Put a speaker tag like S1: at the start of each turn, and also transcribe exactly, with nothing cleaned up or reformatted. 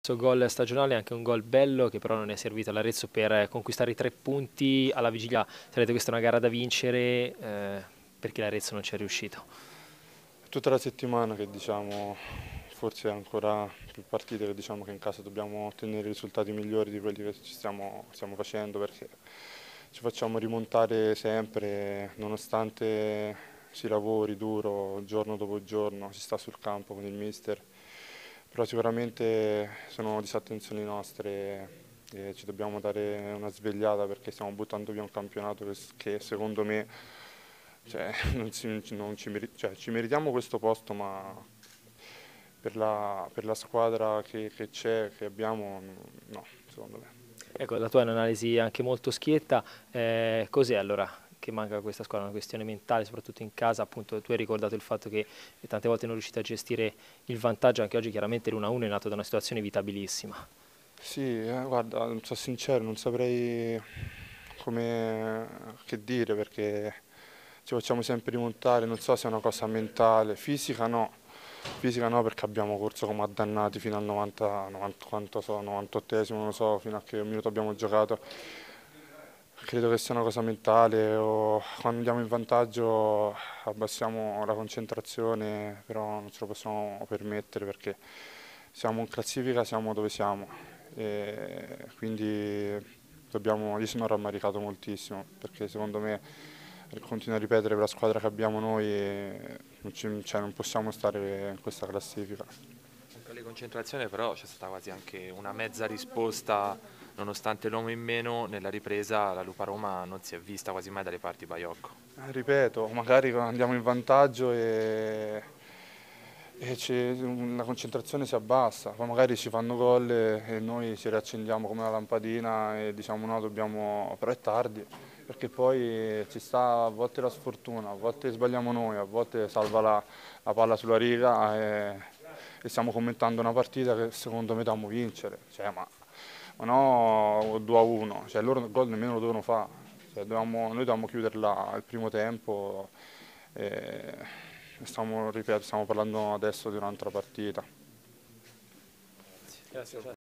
S1: Questo gol stagionale è anche un gol bello che però non è servito all'Arezzo per conquistare i tre punti alla vigilia. Sapete, questa è una gara da vincere eh, perché l'Arezzo non ci è riuscito.
S2: Tutta la settimana che diciamo, forse ancora più partite che diciamo che in casa dobbiamo ottenere risultati migliori di quelli che ci stiamo, stiamo facendo, perché ci facciamo rimontare sempre nonostante si lavori duro giorno dopo giorno, si sta sul campo con il mister, però sicuramente sono disattenzioni nostre e ci dobbiamo dare una svegliata perché stiamo buttando via un campionato che, che secondo me, cioè, non si- non ci, meri- cioè, ci meritiamo questo posto, ma per la, per la squadra che che c'è, che abbiamo, no, secondo me.
S1: Ecco, la tua è un'analisi anche molto schietta. Eh, cos'è allora che manca a questa squadra? Una questione mentale, soprattutto in casa. Appunto, tu hai ricordato il fatto che tante volte non riuscite a gestire il vantaggio, anche oggi chiaramente l'uno a uno è nato da una situazione evitabilissima.
S2: Sì, eh, guarda, sono sincero, non saprei come che dire perché ci facciamo sempre rimontare, non so se è una cosa mentale, fisica no, fisica no perché abbiamo corso come addannati fino al novanta, novanta, quanto so, novantottesimo, non lo so, fino a che un minuto abbiamo giocato. Credo che sia una cosa mentale o quando andiamo in vantaggio abbassiamo la concentrazione, però non ce lo possiamo permettere perché siamo in classifica, siamo dove siamo e quindi dobbiamo, io sono rammaricato moltissimo perché secondo me continuo a ripetere per la squadra che abbiamo noi e non, ci- cioè, non possiamo stare in questa classifica.
S3: Per le concentrazioni però c'è stata quasi anche una mezza risposta, nonostante l'uomo in meno, nella ripresa la Lupa Roma non si è vista quasi mai dalle parti Baiocco.
S2: Eh, Ripeto, magari andiamo in vantaggio e, e ci- la concentrazione si abbassa, poi magari ci fanno gol e, e noi ci riaccendiamo come una lampadina e diciamo no, dobbiamo, però è tardi, perché poi ci sta a volte la sfortuna, a volte sbagliamo noi, a volte salva la, la palla sulla riga e, e stiamo commentando una partita che secondo me dobbiamo vincere, cioè, ma, ma no due a uno, cioè, loro il gol nemmeno lo devono fare. Cioè, dovevamo- noi dovevamo chiuderla al primo tempo e stiamo, ripeto, stiamo parlando adesso di un'altra partita.
S1: Grazie.